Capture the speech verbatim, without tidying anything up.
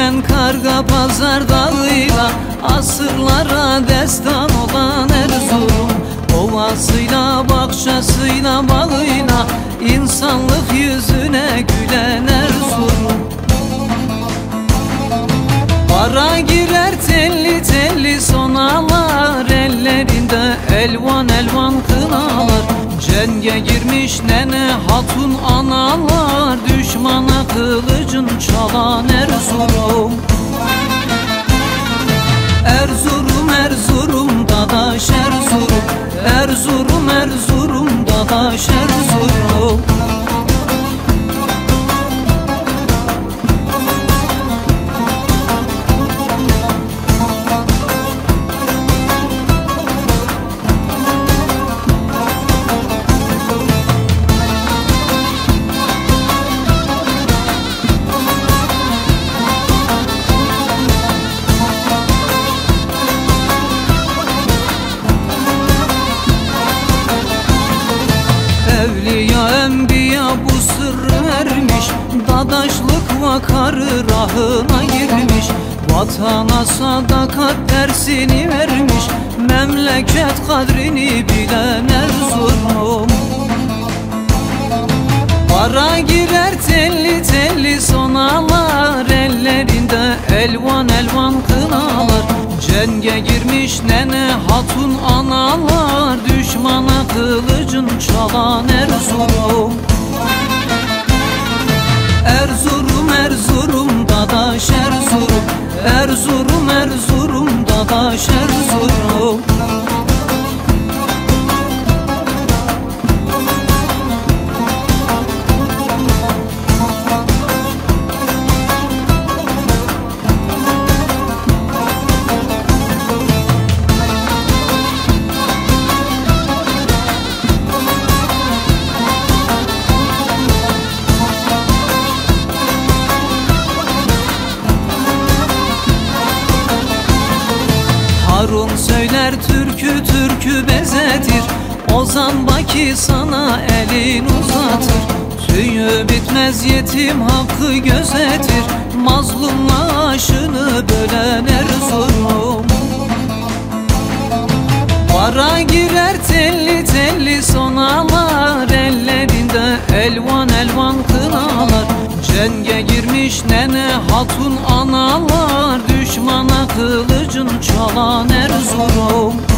gülen karga pazar dağıyla, asırlara destan olan Erzurum. Ovasıyla, bahçesiyla, bağıyla, insanlık yüzüne gülen Erzurum. Para girer telli telli sonalar, ellerinde elvan elvan kınalar. Cenge girmiş nene hatun analar, düşmana kılıcın çalan Erzurum. Erzurum, Erzurum, dadaş Erzurum. Erzurum, Erzurum, dadaş Erzurum. Evliya enbiya bu sırrı vermiş, dadaşlık vakarı rahına girmiş. Vatana sadakat dersini vermiş, memleket kadrini bilen Erzurum. Para girer telli telli sonalar, ellerinde elvan elvan kınalar. Cenge girmiş nene hatun analar, düşmana kılıcın çalan Erzurum. Erzurum, Erzurum, dadaş Erzurum. Erzurum, Erzurum, dadaş Erzurum. Harun söyler türkü türkü bezetir, ozan Baki sana elin uzatır. Tüyü bitmez yetim hakkı gözetir, mazlum naaşını bölen Erzurum. Para girer telli telli sonalar, ellerinde elvan elvan kınalar. Cenge girmiş nene hatun analar, düşmana kılıcın çalan Erzurum.